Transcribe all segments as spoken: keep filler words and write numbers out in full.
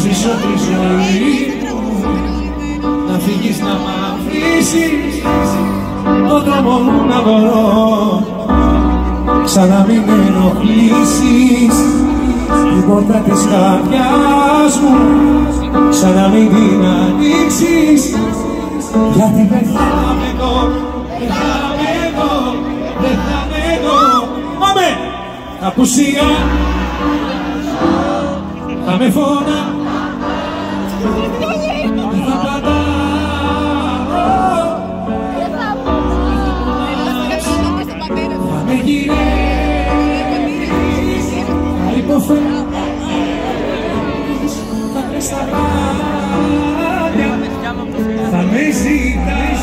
ζήσω τη ζωή μου, να φύγεις να μ' αφήσεις, τον τρόπο μου να μπορώ ξανά μην ενοχλήσεις, την πόρτα της καρδιάς μου ξανά μην την ανοίξεις, γιατί δεν θα είμαι εδώ, δεν θα είμαι εδώ, δεν θα είμαι εδώ. Πάμε! Απουσία θα με φώνα, δεν θα πατάω, θα με γυρεύεις, θα υποφέρεις, θα κλαις τα βράδια, θα με ζητάς.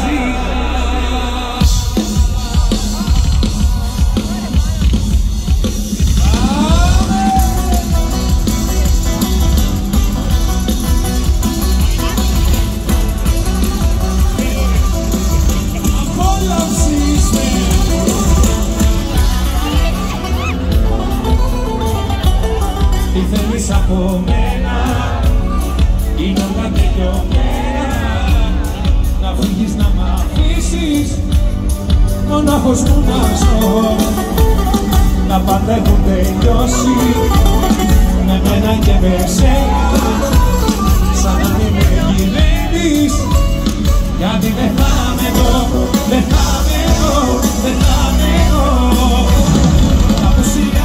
Τι θέλεις από μένα, είναι όλα τελειωμένα, να φύγεις να μ' αφήσεις, μονάχος μου να ζω, τα πάντα έχουν τελειώσει, με μένα και με σένα, σαν να μην με γυρεύεις, γιατί δεν θα είμαι εδώ, δεν θα είμαι εδώ, δεν θα είμαι εδώ. Απουσία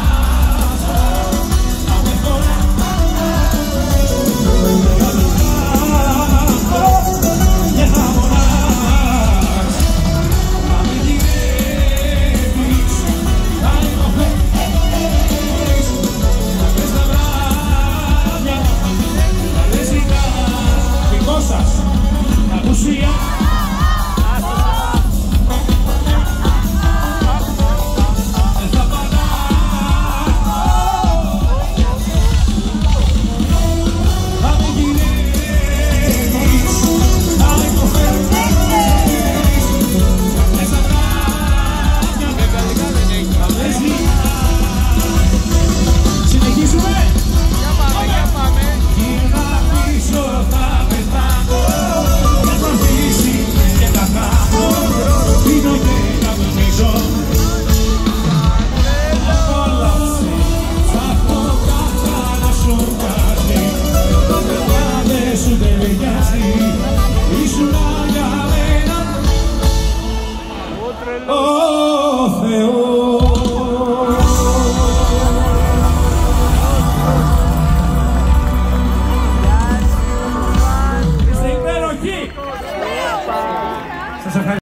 ο Θεός. Είστε υπέροχοι. Σας ευχαριστώ.